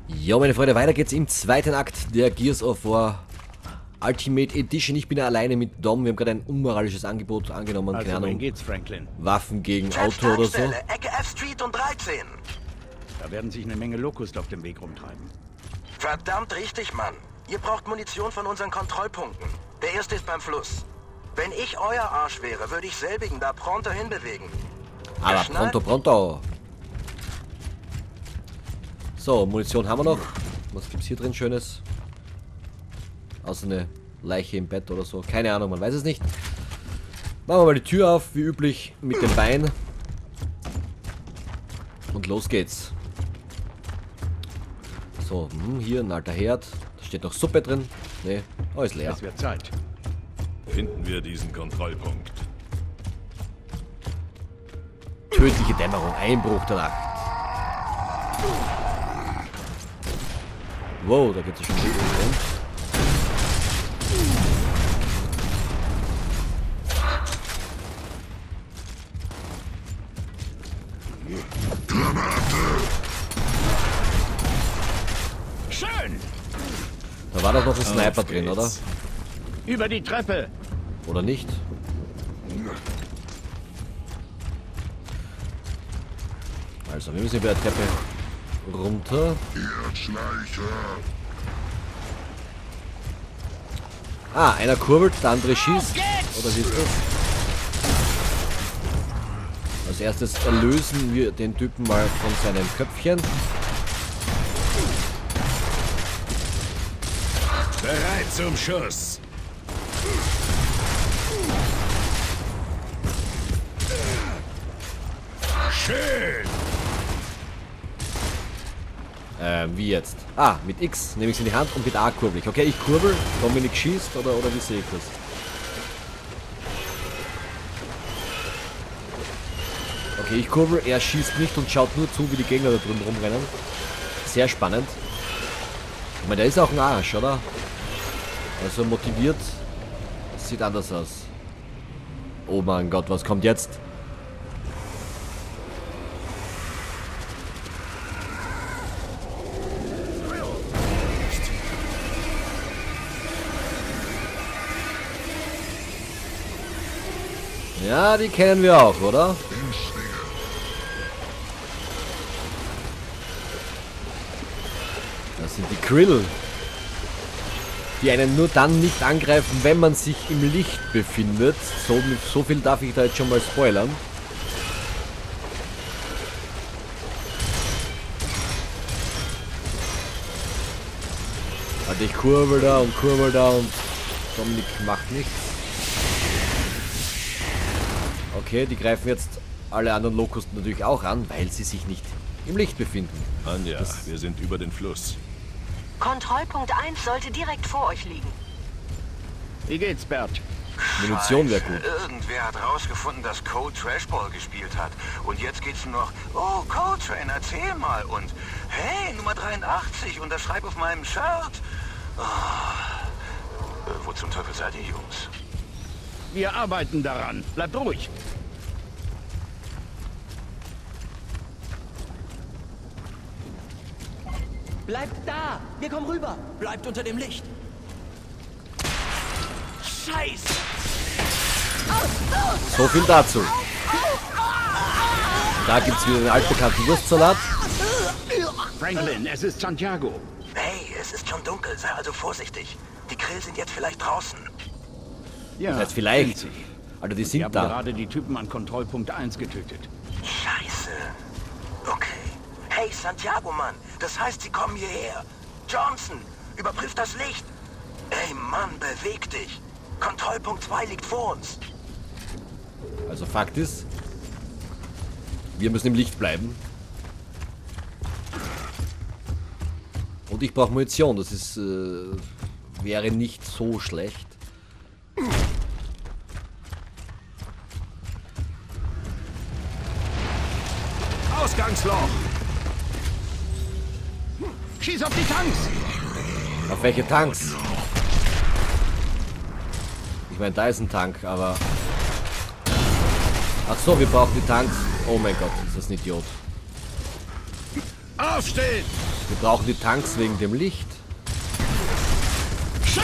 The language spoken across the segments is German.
Jo, meine Freunde, weiter geht's im zweiten Akt der Gears of War Ultimate Edition. Ich bin alleine mit Dom. Wir haben gerade ein unmoralisches Angebot angenommen. Also, keine Ahnung. wohin geht's, Franklin? Waffen gegen Auto oder so. Ecke F Street und 13. Da werden sich eine Menge Locust auf dem Weg rumtreiben. Verdammt richtig, Mann. Ihr braucht Munition von unseren Kontrollpunkten. Der erste ist beim Fluss. Wenn ich euer Arsch wäre, würde ich selbigen da pronto hinbewegen. Aber Geschnallt? pronto, pronto. So, Munition haben wir noch. Was gibt's hier drin Schönes? Außer eine Leiche im Bett oder so. Keine Ahnung, man weiß es nicht. Machen wir mal die Tür auf, wie üblich, mit dem Bein. Und los geht's. So, hier ein alter Herd. Da steht noch Suppe drin. Ne, oh, ist leer. Es wird Zeit. Finden wir diesen Kontrollpunkt. Tödliche Dämmerung, Einbruch der Nacht. Wow, da geht's ja schon wieder rund. Schön! Da war doch noch ein Sniper drin, oder? Über die Treppe! Oder nicht? Also, wir müssen über der Treppe runter. Ah, einer kurbelt, der andere schießt. Oder wie ist das? Als erstes erlösen wir den Typen mal von seinem Köpfchen. Bereit zum Schuss. Schön. Wie jetzt? Ah, mit X nehme ich es in die Hand und mit A kurbel ich. Okay, ich kurbel, Dominik schießt oder wie sehe ich das? Okay, ich kurbel, er schießt nicht und schaut nur zu, wie die Gegner da drüben rumrennen. Sehr spannend. Ich meine, der ist auch ein Arsch, oder? Also motiviert. Sieht anders aus. Oh mein Gott, was kommt jetzt? Ja, die kennen wir auch, oder? Das sind die Krill. Die einen nur dann nicht angreifen, wenn man sich im Licht befindet. So viel darf ich da jetzt schon mal spoilern. Also ich kurbel da und Dominik macht nichts. Okay, die greifen jetzt alle anderen Locusten natürlich auch an, weil sie sich nicht im Licht befinden. Anja, wir sind über den Fluss. Kontrollpunkt 1 sollte direkt vor euch liegen. Wie geht's, Bert? Munition wäre gut. Irgendwer hat rausgefunden, dass Cole Trashball gespielt hat. Und jetzt geht's nur noch, oh, Cole Train, erzähl mal. Und, hey, Nummer 83, unterschreib auf meinem Shirt. Wo zum Teufel seid ihr, Jungs? Wir arbeiten daran. Bleibt ruhig. Bleibt da! Wir kommen rüber! Bleibt unter dem Licht! Scheiße! So viel dazu. Da gibt es wieder den altbekannten Wurstsalat. Franklin, es ist Santiago. Hey, es ist schon dunkel, sei also vorsichtig. Die Krill sind jetzt vielleicht draußen. Ja, Jetzt vielleicht. sind sie. Alter, die Wir sind haben da. gerade die Typen an Kontrollpunkt 1 getötet. Scheiße. Okay. Hey, Santiago, Mann. Das heißt, sie kommen hierher. Johnson, überprüf das Licht. Ey, Mann, beweg dich. Kontrollpunkt 2 liegt vor uns. Also Fakt ist, wir müssen im Licht bleiben. Und ich brauche Munition. Das ist wäre nicht so schlecht. Ausgangsloch. Schieß auf die Tanks! Auf welche Tanks? Ich meine, da ist ein Tank, aber... Ach so, wir brauchen die Tanks. Oh mein Gott, ist das ein Idiot. Aufstehen! Wir brauchen die Tanks wegen dem Licht. Schön!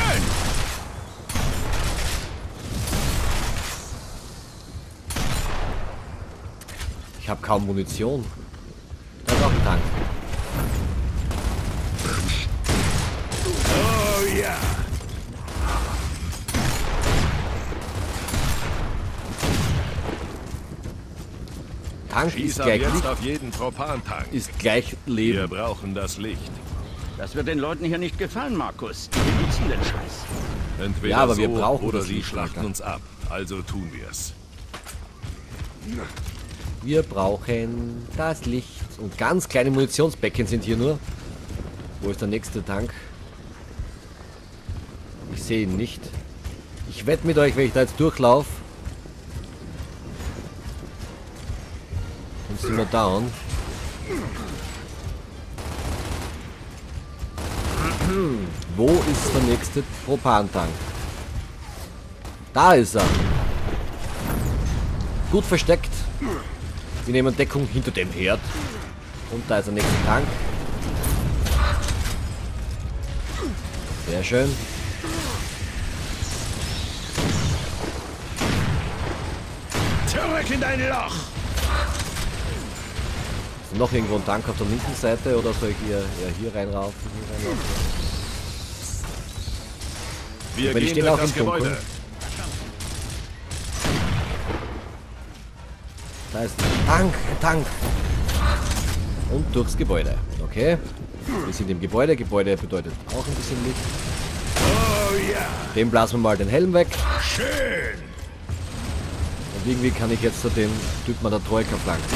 Ich habe kaum Munition. Da ist auch ein Tank. Oh ja! Tank Schieß ist ab gleich jetzt Licht, auf jeden Propantank. ist gleich Wir Leben. brauchen das Licht. Das wird den Leuten hier nicht gefallen, Markus. Die benutzen den Scheiß. Entweder Ja, aber so wir brauchen oder das sie Licht, schlachten Alter. uns ab. Also tun wir's. Wir brauchen das Licht. Und ganz kleine Munitionsbecken sind hier nur. Wo ist der nächste Tank? Ich sehe ihn nicht. Ich wette mit euch, wenn ich da jetzt durchlaufe. Dann sind wir down. Wo ist der nächste Propantank? Da ist er. Gut versteckt. Wir nehmen Deckung hinter dem Herd. Und da ist der nächste Tank. Sehr schön. Zurück in dein Loch! Ist noch irgendwo ein Tank auf der linken Seite oder soll ich eher hier reinraufen? Wir Aber die gehen stehen durch auch das im Dunkeln. Gebäude. Da ist ein Tank. Und durchs Gebäude. Okay. Wir sind im Gebäude. Gebäude bedeutet auch ein bisschen Licht. Oh ja! Dem blasen wir mal den Helm weg. Schön! Und irgendwie kann ich jetzt so den Typen an der Troika flanken.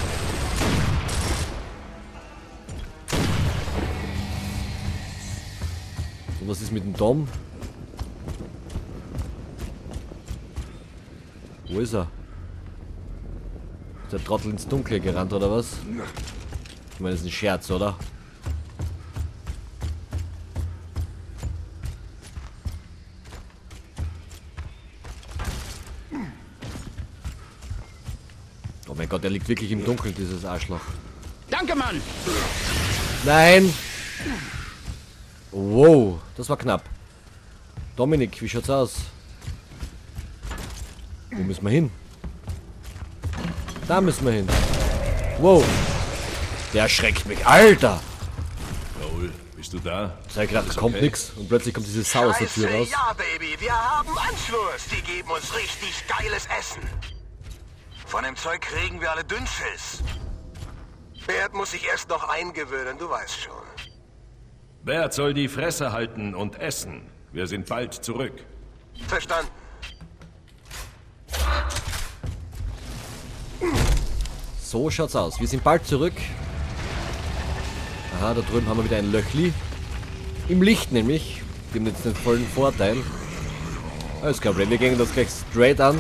Und was ist mit dem Dom? Wo ist er? Ist der Trottel ins Dunkle gerannt oder was? Ich meine, das ist ein Scherz, oder? Oh mein Gott, er liegt wirklich im Dunkeln, dieses Arschloch. Danke, Mann! Nein! Wow, das war knapp. Dominik, wie schaut's aus? Wo müssen wir hin? Da müssen wir hin. Wow. Der erschreckt mich. Alter! Raoul, bist du da? Ich hab gedacht, Alles kommt okay? nix. Und plötzlich kommt diese Sau aus der Tür raus. Ja, Baby, wir haben Anschluss. Die geben uns richtig geiles Essen. Von dem Zeug kriegen wir alle Dünnschiss. Bert muss sich erst noch eingewöhnen, du weißt schon. Bert soll die Fresse halten und essen. Wir sind bald zurück. Verstanden. So schaut's aus. Wir sind bald zurück. Aha, da drüben haben wir wieder ein Löchli. Im Licht nämlich. Die haben jetzt den vollen Vorteil. Alles klar, wir gehen das gleich straight an.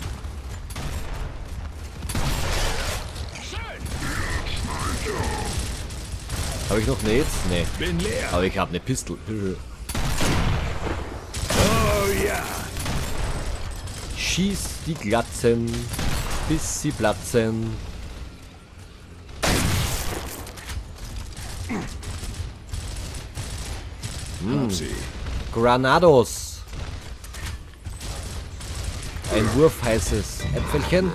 Habe ich noch Nades? Nee. Bin leer. Aber ich habe eine Pistole. Oh ja! Schieß die Glatzen, bis sie platzen. Hab sie. Granados. Ein wurfheißes Äpfelchen.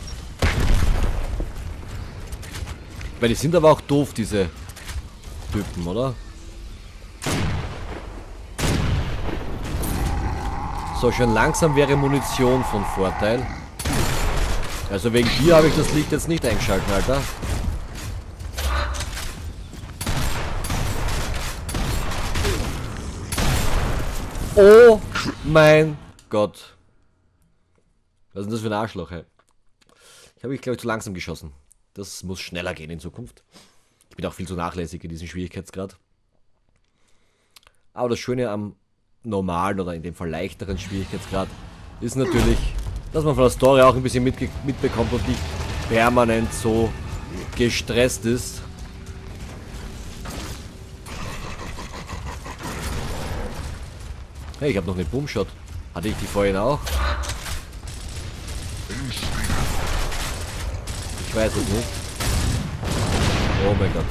Weil die sind aber auch doof, diese Typen, oder? So, schon langsam wäre Munition von Vorteil. Also wegen dir habe ich das Licht jetzt nicht eingeschalten, Alter. Oh mein Gott. Was ist denn das für ein Arschloch, ey? Ich habe mich, glaube ich, zu langsam geschossen. Das muss schneller gehen in Zukunft. Ich bin auch viel zu nachlässig in diesem Schwierigkeitsgrad. Aber das Schöne am normalen oder in dem Fall leichteren Schwierigkeitsgrad ist natürlich, dass man von der Story auch ein bisschen mitbekommt und nicht permanent so gestresst ist. Hey, ich habe noch eine Boomshot. Hatte ich die vorhin auch? Ich weiß es nicht. Oh mein Gott.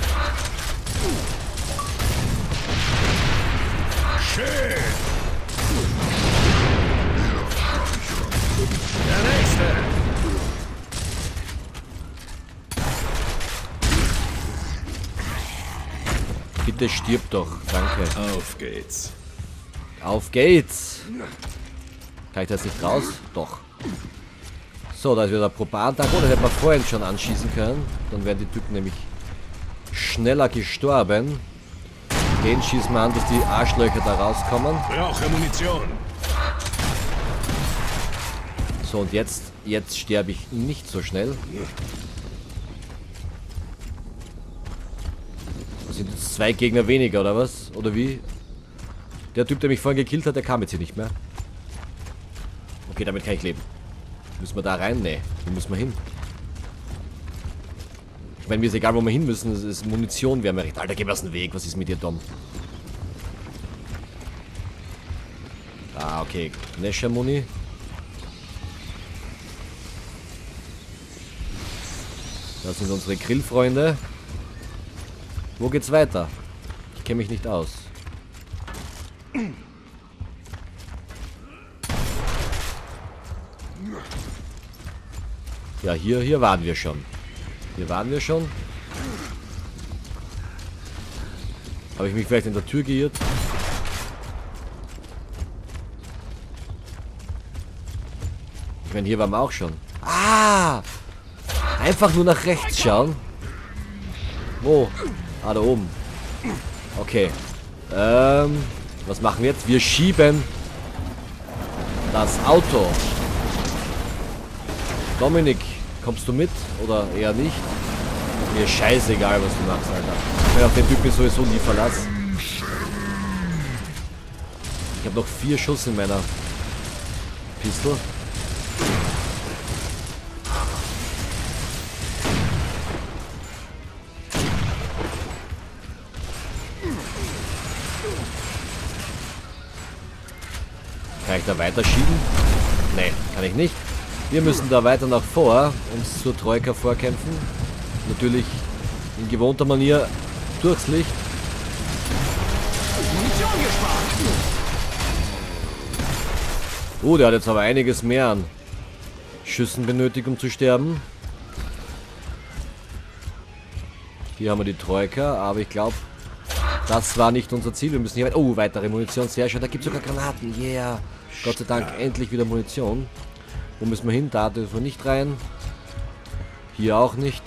Schön. Der nächste. Bitte stirb doch. Danke. Auf geht's. Auf geht's. Kann ich das nicht raus? Doch. So, da ist wieder der Propan-Tank. Oh, den hätten wir vorhin schon anschießen können. Dann wären die Typen nämlich schneller gestorben. Den schießen wir an, dass die Arschlöcher da rauskommen. Brauche Munition. So, und jetzt sterbe ich nicht so schnell. Das sind jetzt 2 Gegner weniger, oder was? Oder wie? Der Typ, der mich vorhin gekillt hat, der kam jetzt hier nicht mehr. Okay, damit kann ich leben. Müssen wir da rein? Nee, wo müssen wir hin? Ich meine, mir ist egal, wo wir hin müssen. Es ist Munition, wir haben ja recht. Alter, geh mir aus dem Weg. Was ist mit dir, Dom? Ah, okay. Nesher-Muni. Das sind unsere Grillfreunde. Wo geht's weiter? Ich kenne mich nicht aus. Ja, hier waren wir schon. Hier waren wir schon. Habe ich mich vielleicht in der Tür geirrt? Ich meine, hier waren wir auch schon. Ah! Einfach nur nach rechts schauen. Wo? Ah, da oben. Okay. Was machen wir jetzt? Wir schieben das Auto. Dominik, kommst du mit? Oder eher nicht? Mir ist scheißegal, was du machst, Alter. Ich werde auf den Typen sowieso nie verlassen. Ich habe noch 4 Schuss in meiner Pistole. Kann ich da weiterschieben? Nee, kann ich nicht. Wir müssen da weiter nach vor, uns zur Troika vorkämpfen. Natürlich in gewohnter Manier durchs Licht. Der hat jetzt aber einiges mehr an Schüssen benötigt, um zu sterben. Hier haben wir die Troika, aber ich glaube, das war nicht unser Ziel. Wir müssen hier weiter. Oh, weitere Munition, sehr schön. Da gibt es sogar Granaten. Yeah. Gott sei Dank endlich wieder Munition. Wo müssen wir hin? Da dürfen wir nicht rein. Hier auch nicht.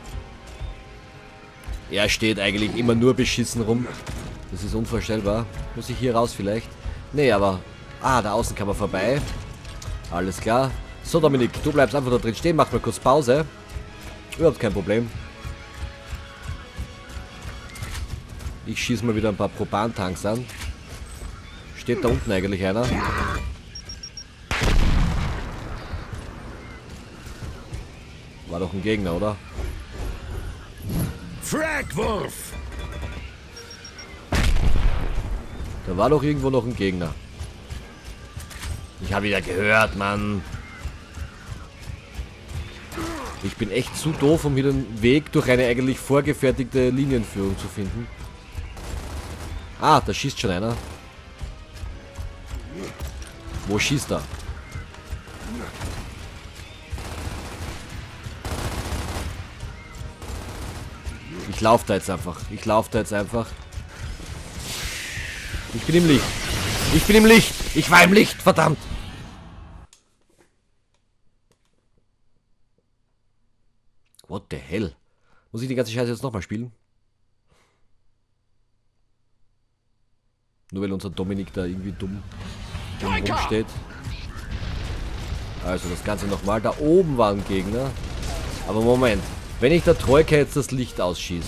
Er steht eigentlich immer nur beschissen rum. Das ist unvorstellbar. Muss ich hier raus vielleicht? Nee, aber... Ah, da außen kann man vorbei. Alles klar. So, Dominik, du bleibst einfach da drin stehen. Mach mal kurz Pause. Überhaupt kein Problem. Ich schieße mal wieder ein paar Propan-Tanks an. Steht da unten eigentlich einer? War doch ein Gegner, oder? Fragwurf! Da war doch irgendwo noch ein Gegner. Ich habe wieder gehört, Mann. Ich bin echt zu doof, um hier den Weg durch eine eigentlich vorgefertigte Linienführung zu finden. Ah, da schießt schon einer. Wo schießt er? Ich laufe da jetzt einfach. Ich laufe da jetzt einfach. Ich bin im Licht. Ich bin im Licht. Ich war im Licht, verdammt. What the hell? Muss ich die ganze Scheiße jetzt nochmal spielen? Nur weil unser Dominik da irgendwie dumm rumsteht. Also das Ganze nochmal. Da oben war ein Gegner. Aber Moment. Wenn ich der Troika jetzt das Licht ausschieße.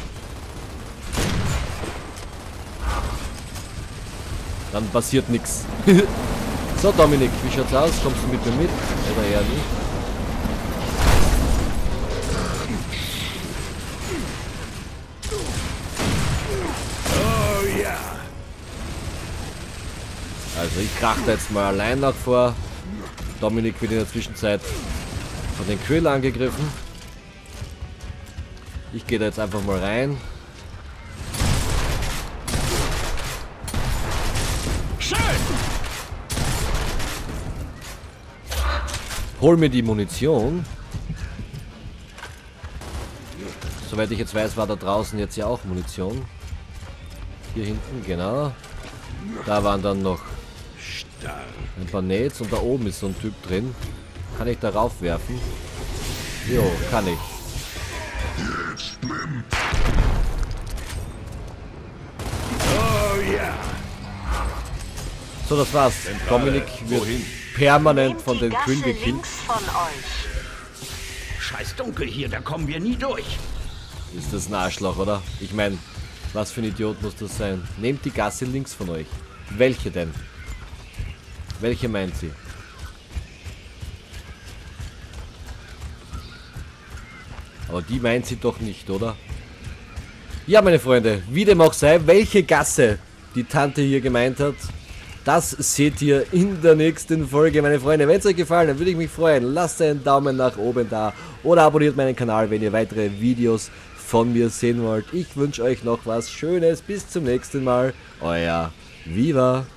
Dann passiert nichts. So, Dominik, wie schaut's aus? Kommst du mit mir mit? Oder eher nicht? Oh ja! Also ich krache da jetzt mal allein nach vor. Dominik wird in der Zwischenzeit von den Krill angegriffen. Ich gehe da jetzt einfach mal rein. Schön! Hol mir die Munition. Soweit ich jetzt weiß, war da draußen jetzt ja auch Munition. Hier hinten, genau. Da waren dann noch ein paar Nades und da oben ist so ein Typ drin. Kann ich darauf werfen? Jo, kann ich. Oh ja. So, das war's. Dominik wird permanent von den Nehmt die Quinn Gasse gekillt. links von euch. Scheiß dunkel hier, da kommen wir nie durch. Ist das ein Arschloch, oder? Ich meine, was für ein Idiot muss das sein? Nehmt die Gasse links von euch. Welche denn? Welche meint sie? Aber die meint sie doch nicht, oder? Ja, meine Freunde, wie dem auch sei, welche Gasse die Tante hier gemeint hat, das seht ihr in der nächsten Folge, meine Freunde. Wenn es euch gefallen hat, würde ich mich freuen. Lasst einen Daumen nach oben da oder abonniert meinen Kanal, wenn ihr weitere Videos von mir sehen wollt. Ich wünsche euch noch was Schönes. Bis zum nächsten Mal. Euer Viva.